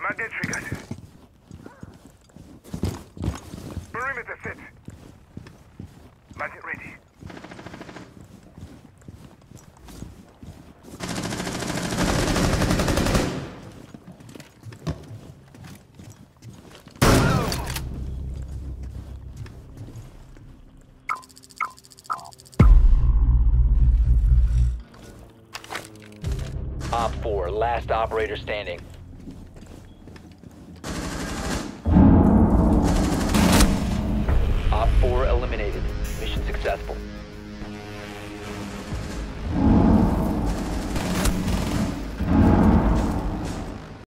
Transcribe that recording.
Magnet triggered. Perimeter set. Magnet ready. Op 4, last operator standing. Op 4 eliminated. Mission successful.